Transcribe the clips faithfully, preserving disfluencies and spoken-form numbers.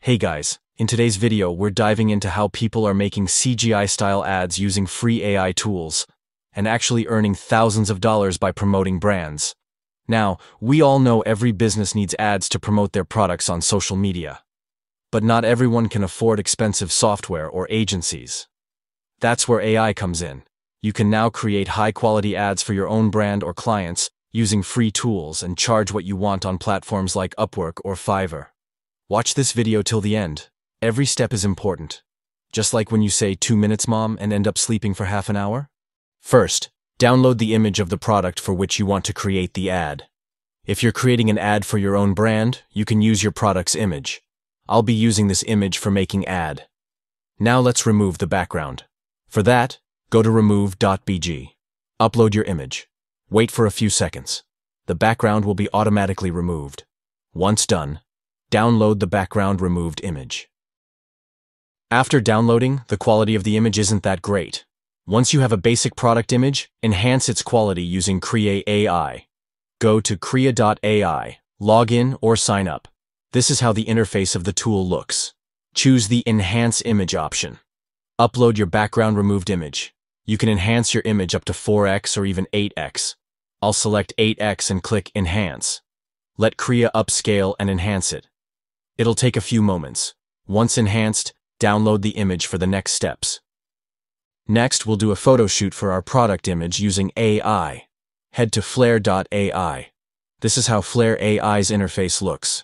Hey guys, in today's video we're diving into how people are making C G I-style ads using free A I tools, and actually earning thousands of dollars by promoting brands. Now, we all know every business needs ads to promote their products on social media. But not everyone can afford expensive software or agencies. That's where A I comes in. You can now create high-quality ads for your own brand or clients using free tools and charge what you want on platforms like Upwork or Fiverr. Watch this video till the end. Every step is important. Just like when you say two minutes mom and end up sleeping for half an hour. First, download the image of the product for which you want to create the ad. If you're creating an ad for your own brand, you can use your product's image. I'll be using this image for making ad. Now let's remove the background. For that, go to Remove dot b g. Upload your image. Wait for a few seconds. The background will be automatically removed. Once done, download the background removed image. After downloading, the quality of the image isn't that great. Once you have a basic product image, enhance its quality using Krea dot A I. Go to Krea dot A I, log in or sign up. This is how the interface of the tool looks. Choose the Enhance Image option. Upload your background removed image. You can enhance your image up to four x or even eight x. I'll select eight x and click Enhance. Let Krea upscale and enhance it. It'll take a few moments. Once enhanced, download the image for the next steps. Next, we'll do a photo shoot for our product image using A I. Head to Flair dot A I. This is how Flair A I's interface looks.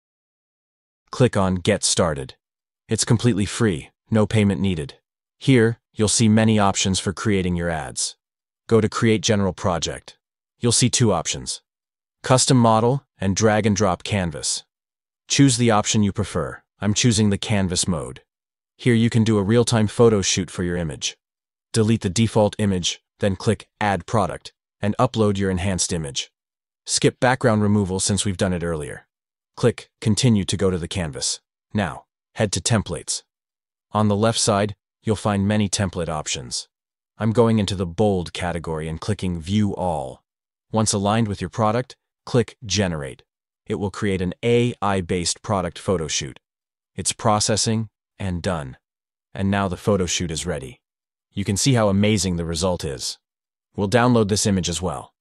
Click on Get Started. It's completely free, no payment needed. Here, you'll see many options for creating your ads. Go to Create General Project. You'll see two options: Custom Model and Drag and Drop Canvas. Choose the option you prefer. I'm choosing the Canvas mode. Here you can do a real-time photo shoot for your image. Delete the default image, then click Add Product, and upload your enhanced image. Skip background removal since we've done it earlier. Click Continue to go to the canvas. Now, head to Templates. On the left side, you'll find many template options. I'm going into the Bold category and clicking View All. Once aligned with your product, click Generate. It will create an A I-based product photo shoot. It's processing and done. And now the photo shoot is ready. You can see how amazing the result is. We'll download this image as well.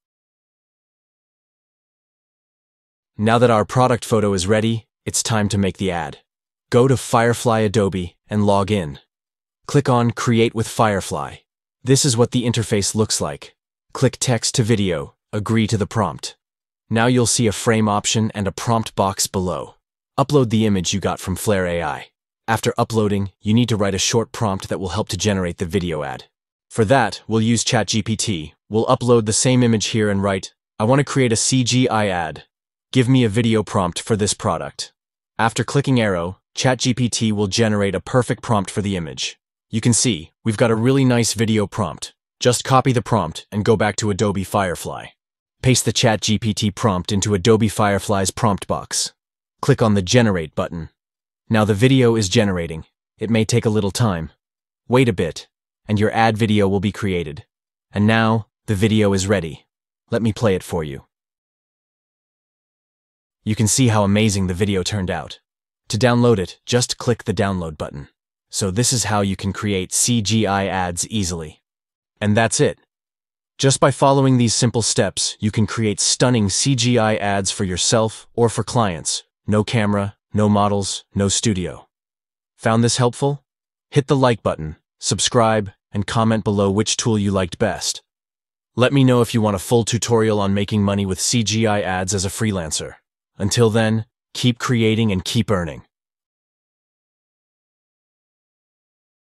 Now that our product photo is ready, it's time to make the ad. Go to Firefly Adobe and log in. Click on Create with Firefly. This is what the interface looks like. Click Text to Video, agree to the prompt. Now you'll see a frame option and a prompt box below. Upload the image you got from Flair A I. After uploading, you need to write a short prompt that will help to generate the video ad. For that, we'll use ChatGPT. We'll upload the same image here and write, "I want to create a C G I ad. Give me a video prompt for this product." After clicking arrow, ChatGPT will generate a perfect prompt for the image. You can see, we've got a really nice video prompt. Just copy the prompt and go back to Adobe Firefly. Paste the ChatGPT prompt into Adobe Firefly's prompt box. Click on the Generate button. Now the video is generating. It may take a little time. Wait a bit, and your ad video will be created. And now, the video is ready. Let me play it for you. You can see how amazing the video turned out. To download it, just click the Download button. So this is how you can create C G I ads easily. And that's it. Just by following these simple steps, you can create stunning C G I ads for yourself or for clients. No camera, no models, no studio. Found this helpful? Hit the like button, subscribe, and comment below which tool you liked best. Let me know if you want a full tutorial on making money with C G I ads as a freelancer. Until then, keep creating and keep earning.